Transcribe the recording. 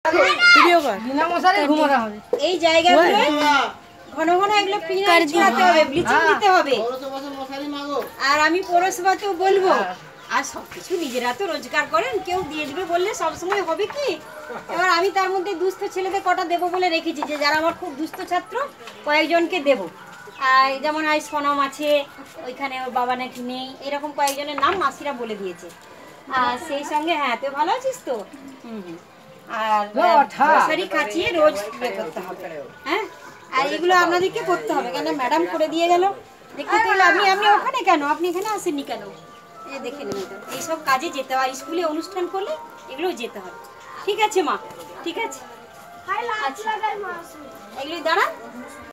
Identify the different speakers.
Speaker 1: এই জায়গাগুলো ঘন ঘন এগুলো ফিনাইল ছড়াতে হবে, ব্লিচিং দিতে হবে। আর আমি পৌরসভাতেও বলবো। আর সবকিছু নিজেরা তো রোজগার করেন, কেউ দিয়ে দিবে বললে সবসময় হবে কি? এবার আমি তার মধ্যে দুস্থ ছেলেদের কটা দেবো বলে রেখেছি, যে যারা আমার খুব দুস্থ ছাত্র কয়েকজনকে দেবো। আর যেমন আজ সনম আছে, ওইখানে ওর বাবা নাকি নেই, এরকম কয়েকজনের নাম মাসিরা বলে দিয়েছে। আর সেই সঙ্গে হ্যাঁ, তুই ভালো আছিস তো? আর মশারি কাচিয়ে রোজ ইয়ে করতে হবে। হ্যাঁ, আর এগুলো আপনাদেরকে করতে হবে, কেন ম্যাডাম করে দিয়ে গেল। দেখতে পেলে আপনি ওখানে কেন, আপনি এখানে আসেননি কেন? এই দেখে নেবেন তো, এইসব কাজে যেতে হয়, স্কুলে অনুষ্ঠান করলে এগুলো যেতে হয়। ঠিক আছে মা, ঠিক আছে, এগুলি দাঁড়ান।